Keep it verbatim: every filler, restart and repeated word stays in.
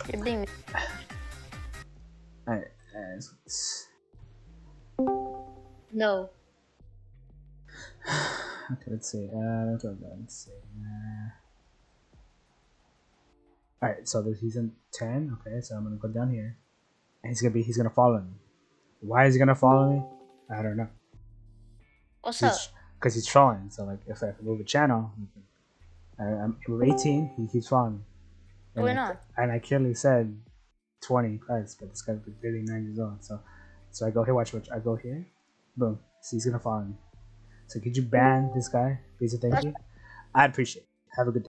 You're being. Alright, uh, No. okay, let's see. Uh, let's, let's see. Uh, Alright, so this, he's in ten. Okay, so I'm gonna go down here, and he's gonna be he's gonna follow me. Why is he gonna follow me? I don't know. What's up? Because he's trolling. So like, if I move a channel, I, I'm move eighteen. He keeps following me. And Why I, not? And I clearly said twenty plus, but this guy's thirty-nine years old. So, so I go here. Watch, watch. I go here. Boom. So he's gonna follow me. So could you ban this guy? Please, thank you. I'd appreciate it. Have a good day.